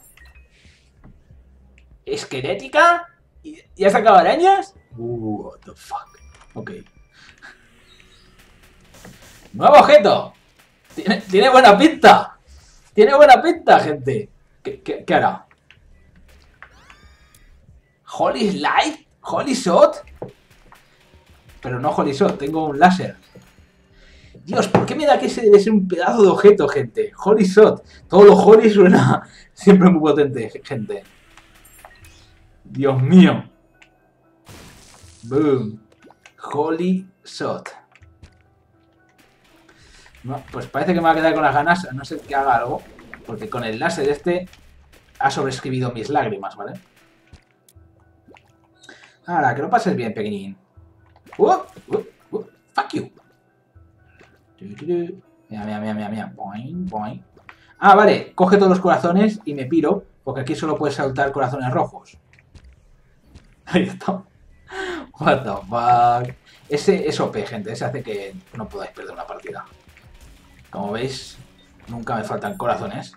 A: ¿Esquelética? ¿Y ha sacado arañas? What the fuck. Ok. ¡Nuevo objeto! Tiene buena pinta. Tiene buena pinta, gente. ¿Qué hará? ¿Holy Slide? ¿Holy Shot? Pero no Holy Shot, tengo un láser. Dios, ¿por qué me da que ese debe ser un pedazo de objeto, gente? Holy Shot. Todo lo Holy suena siempre muy potente, gente. Dios mío. Boom. Holy Shot. No, pues parece que me va a quedar con las ganas, a no ser que haga algo. Porque con el láser este ha sobreescribido mis lágrimas, ¿vale? Ahora, que lo pases bien, pequeñín. Fuck you. Mira. Boing. Ah, vale. Coge todos los corazones y me piro. Porque aquí solo puedes saltar corazones rojos. Ahí está. What the fuck. Ese es OP, gente. Ese hace que no podáis perder una partida. Como veis, nunca me faltan corazones.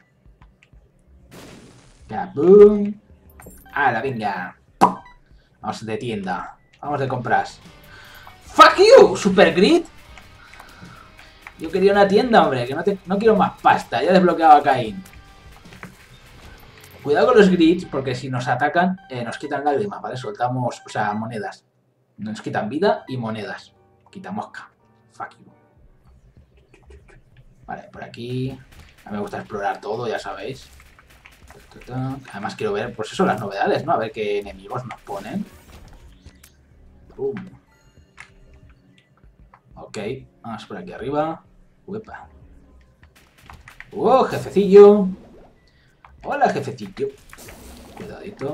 A: ¡Boom! ¡Hala, venga! Vamos de tienda. Vamos de compras. ¡Fuck you! ¿Super Grid? Yo quería una tienda, hombre. Que no quiero más pasta. Ya he desbloqueado a Caín. Cuidado con los grids, porque si nos atacan, nos quitan lágrimas, ¿vale? Soltamos, o sea, monedas. Nos quitan vida y monedas. Quita mosca. Fuck you. Vale, por aquí. A mí me gusta explorar todo, ya sabéis. Además quiero ver, pues eso, las novedades, ¿no? A ver qué enemigos nos ponen. Ok, vamos por aquí arriba. Uepa. Jefecillo. Hola, jefecillo. Cuidadito.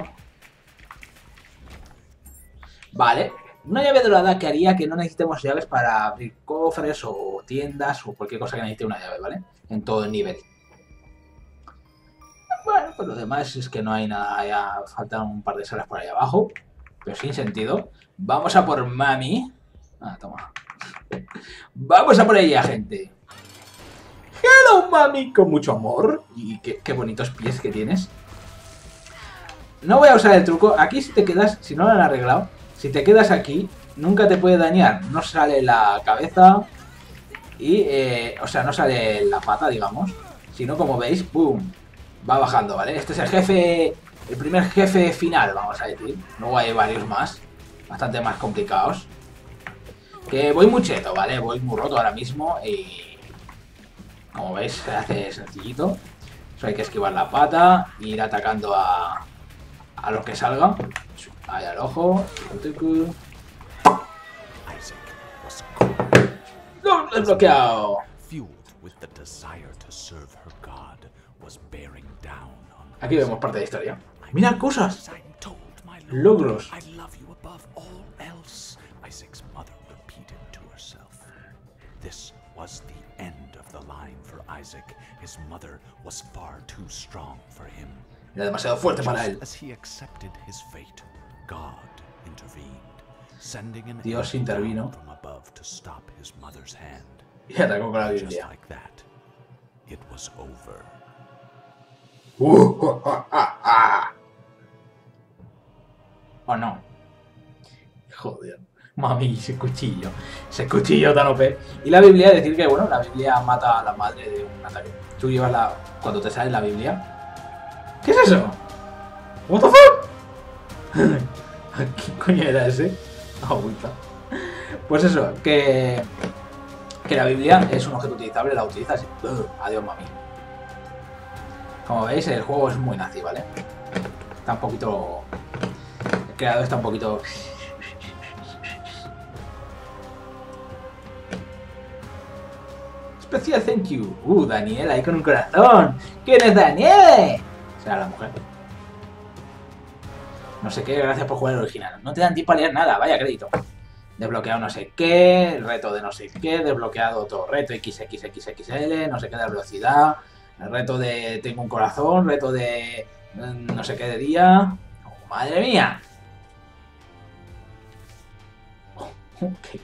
A: Vale. Una llave dorada que haría que no necesitemos llaves para abrir cofres o tiendas o cualquier cosa que necesite una llave, ¿vale? En todo el nivel. Bueno, Pues lo demás es que no hay nada, ya faltan un par de salas por ahí abajo, pero sin sentido. Vamos a por Mami. Ah, toma. Vamos a por ella, gente. Hello, Mami, con mucho amor. Y qué bonitos pies que tienes. No voy a usar el truco. Aquí si te quedas, si no lo han arreglado, si te quedas aquí, nunca te puede dañar. No sale la cabeza y, o sea, no sale la pata, digamos. Sino, como veis, ¡pum! Va bajando, ¿vale? Este es el jefe, el primer jefe final, vamos a decir. Luego hay varios más, bastante más complicados. Que voy muy cheto, ¿vale? Voy muy roto ahora mismo y... como veis, se hace sencillito. Solo hay que esquivar la pata e ir atacando a los que salgan. Ahí al ojo. ¡No! ¡Desbloqueado! Aquí vemos parte de la historia. ¡Mira cosas! Logros.
B: This was the end of the line for Isaac. His mother was far too strong for him.
A: Era demasiado fuerte para él.
B: As he accepted his fate, God intervened, sending an
A: Dios intervino
B: from above to stop his mother's hand.
A: y atacó con la
B: Just
A: Biblia.
B: like that, it was over.
A: ¿O no? Joder. Mami, ese cuchillo. Ese cuchillo tan OP. Y la Biblia, decir que, bueno, la Biblia mata a la madre de un ataque. Tú llevas la... cuando te sale la Biblia... ¿Qué es eso? ¿What the fuck? ¿Qué coño era ese? Agüita. Pues eso, que la Biblia es un objeto utilizable, la utilizas y... adiós, mami. Como veis, el juego es muy nazi, ¿vale? Está un poquito... el creador está un poquito... Especial thank you. Daniel ahí con un corazón. ¿Quién es Daniel? Será la mujer. No sé qué, gracias por jugar el original. No te dan tiempo a leer nada, vaya crédito. Desbloqueado no sé qué, reto de no sé qué, desbloqueado otro reto XXXXL, no sé qué de velocidad, el reto de tengo un corazón, reto de no sé qué de día. Oh, ¡madre mía! Oh, ok.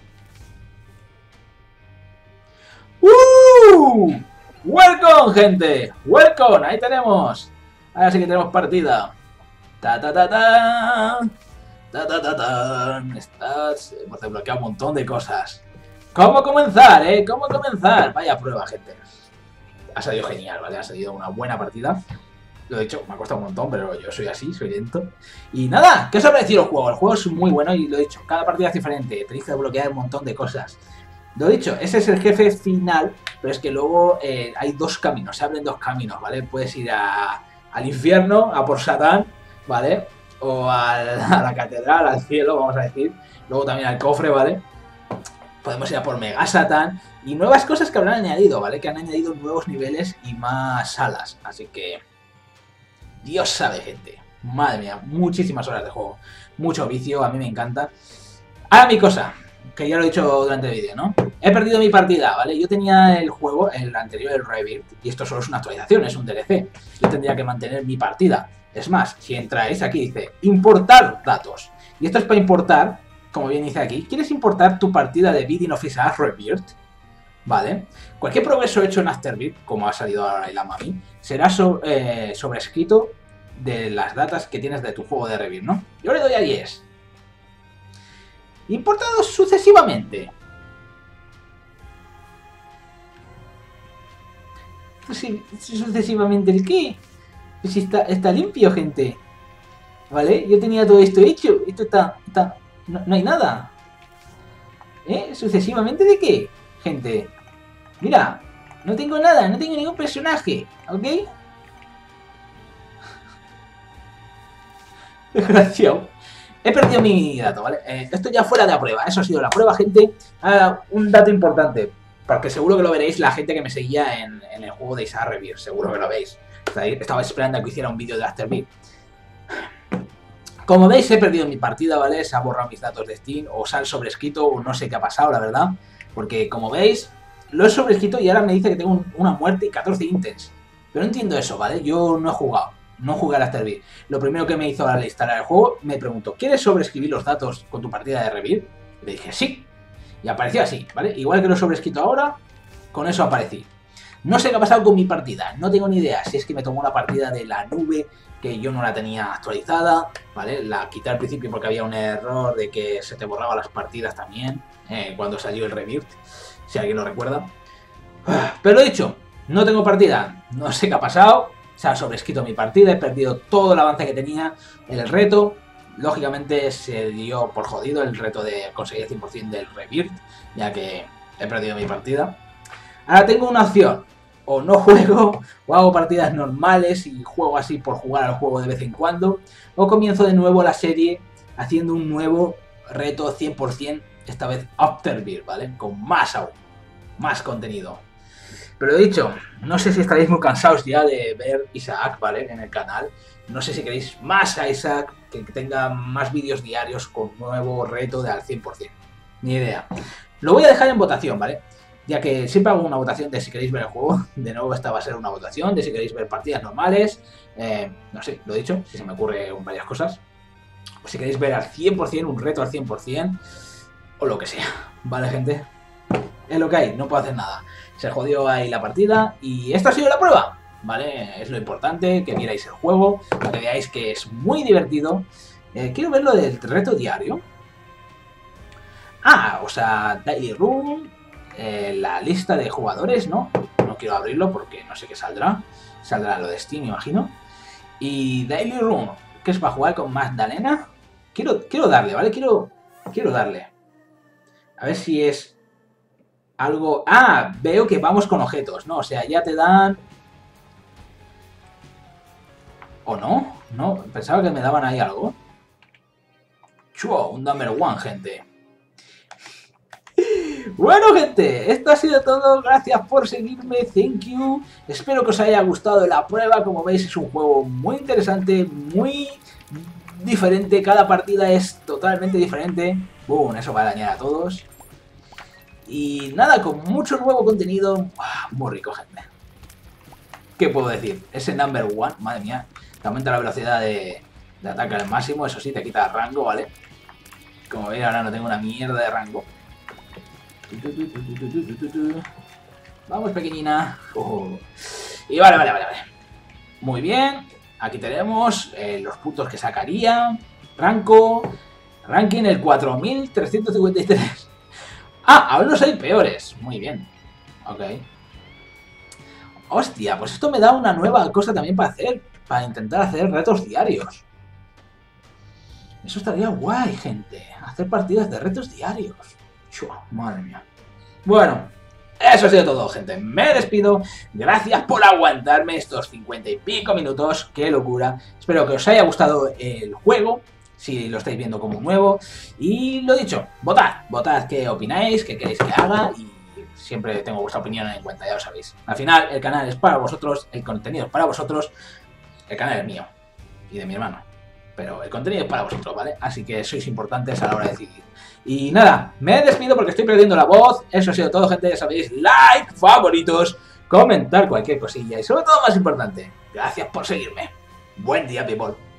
A: ¡Welcome, gente! ¡Welcome! Ahí tenemos. Ahora sí que tenemos partida. Ta ta ta ta. Ta ta ta ta. Stats. Hemos desbloqueado un montón de cosas. ¿Cómo comenzar, ¿Cómo comenzar? Vaya prueba, gente. Ha salido genial, ¿vale? Ha salido una buena partida. Lo he dicho, me ha costado un montón, pero yo soy así, soy lento. Y nada, ¿qué os ha parecido el juego? El juego es muy bueno y lo he dicho, cada partida es diferente. Tenéis que desbloquear un montón de cosas. Lo he dicho, ese es el jefe final, pero es que luego hay dos caminos, se abren dos caminos, ¿vale? Puedes ir al infierno, a por Satán, ¿vale? O a la catedral, al cielo, vamos a decir. Luego también al cofre, ¿vale? Podemos ir a por Mega Satán y nuevas cosas que habrán añadido, ¿vale? Que han añadido nuevos niveles y más salas, así que... Dios sabe, gente. Madre mía, muchísimas horas de juego. Mucho vicio, a mí me encanta. Ahora mi cosa... que ya lo he dicho durante el vídeo, ¿no? He perdido mi partida, ¿vale? Yo tenía el juego, el anterior, el Rebirth, y esto solo es una actualización, es un DLC. Yo tendría que mantener mi partida. Es más, si entráis aquí dice importar datos. Y esto es para importar, como bien dice aquí, ¿quieres importar tu partida de Binding of Isaac Rebirth? ¿Vale? Cualquier progreso hecho en Afterbirth, como ha salido ahora en la Mami, será sobrescrito de las datas que tienes de tu juego de Rebirth, ¿no? Yo le doy a Yes. Importados sucesivamente. ¿Sucesivamente el qué? Pues está limpio, gente. ¿Vale? Yo tenía todo esto hecho. Esto está no hay nada. ¿Sucesivamente de qué, gente? Mira, no tengo nada, no tengo ningún personaje. ¿Ok? Desgraciado. He perdido mi dato, ¿vale? Esto ya fuera de la prueba. Eso ha sido la prueba, gente. Un dato importante, porque seguro que lo veréis la gente que me seguía en el juego de Isaac Rebirth. Seguro que lo veis. Estaba esperando a que hiciera un vídeo de Afterbirth. Como veis, he perdido mi partida, ¿vale? Se ha borrado mis datos de Steam, o se han sobrescrito, o no sé qué ha pasado, la verdad. Porque, como veis, lo he sobrescrito y ahora me dice que tengo una muerte y 14 intents. Pero no entiendo eso, ¿vale? Yo no he jugado. no jugué al Afterbirth. Lo primero que me hizo al instalar el juego, me preguntó, ¿quieres sobreescribir los datos con tu partida de Rebirth? Le dije, sí. Y apareció así, ¿vale? Igual que lo he sobrescrito ahora, con eso aparecí. No sé qué ha pasado con mi partida, no tengo ni idea. Si es que me tomó la partida de la nube, que yo no la tenía actualizada, ¿vale? La quité al principio porque había un error de que se te borraban las partidas también, cuando salió el Rebirth, si alguien lo recuerda. Pero lo dicho, no tengo partida, no sé qué ha pasado, se ha sobrescrito mi partida, he perdido todo el avance que tenía en el reto. Lógicamente se dio por jodido el reto de conseguir el 100% del Rebirth, ya que he perdido mi partida. Ahora tengo una opción, o no juego, o hago partidas normales y juego así por jugar al juego de vez en cuando, o comienzo de nuevo la serie haciendo un nuevo reto 100%, esta vez Afterbirth, ¿vale? Con más aún, más contenido. Pero he dicho, no sé si estaréis muy cansados ya de ver Isaac, ¿vale? En el canal. No sé si queréis más a Isaac, que tenga más vídeos diarios con nuevo reto de al 100%. Ni idea. Lo voy a dejar en votación, ¿vale? Ya que siempre hago una votación de si queréis ver el juego. De nuevo esta va a ser una votación de si queréis ver partidas normales. No sé, lo he dicho, si se me ocurren varias cosas. O si queréis ver al 100%, un reto al 100%. O lo que sea, ¿vale, gente? Es lo que hay, no puedo hacer nada. Se jodió ahí la partida y esta ha sido la prueba, ¿vale? Es lo importante, que vierais el juego, para que veáis que es muy divertido. Quiero ver lo del reto diario. Ah, o sea, Daily Room, la lista de jugadores, ¿no? No quiero abrirlo porque no sé qué saldrá. Saldrá lo de Steam, imagino. Y Daily Room, que es para jugar con Magdalena. Quiero darle, ¿vale? Quiero darle. A ver si es algo... Ah, veo que vamos con objetos, ¿no? O sea, ya te dan... ¿O no? No, pensaba que me daban ahí algo. Chua, un number one, gente. Bueno, gente, esto ha sido todo. Gracias por seguirme, thank you. Espero que os haya gustado la prueba. Como veis, es un juego muy interesante, muy diferente. Cada partida es totalmente diferente. Boom, eso va a dañar a todos. Y nada, con mucho nuevo contenido. Muy rico, gente. ¿Qué puedo decir? Ese number one, madre mía, te aumenta la velocidad de ataque al máximo. Eso sí, te quita rango, ¿vale? Como veis, ahora no tengo una mierda de rango. Vamos, pequeñina. Y vale. Muy bien. Aquí tenemos los puntos que sacaría. Ranking el 4353. Ah, aún los hay peores. Muy bien. Ok. Hostia, pues esto me da una nueva cosa también para hacer. Para intentar hacer retos diarios. Eso estaría guay, gente. Hacer partidas de retos diarios. Chua, madre mía. Bueno, eso ha sido todo, gente. Me despido. Gracias por aguantarme estos 50 y pico minutos. ¡Qué locura! Espero que os haya gustado el juego, si lo estáis viendo como nuevo. Y lo dicho, votad qué opináis, qué queréis que haga. Y siempre tengo vuestra opinión en cuenta, ya lo sabéis. Al final, el canal es para vosotros, el contenido es para vosotros. El canal es mío y de mi hermano. Pero el contenido es para vosotros, ¿vale? Así que sois importantes a la hora de decidir. Y nada, me despido porque estoy perdiendo la voz. Eso ha sido todo, gente, ya sabéis. Like, favoritos, comentar cualquier cosilla. Y sobre todo, más importante, gracias por seguirme. Buen día, people.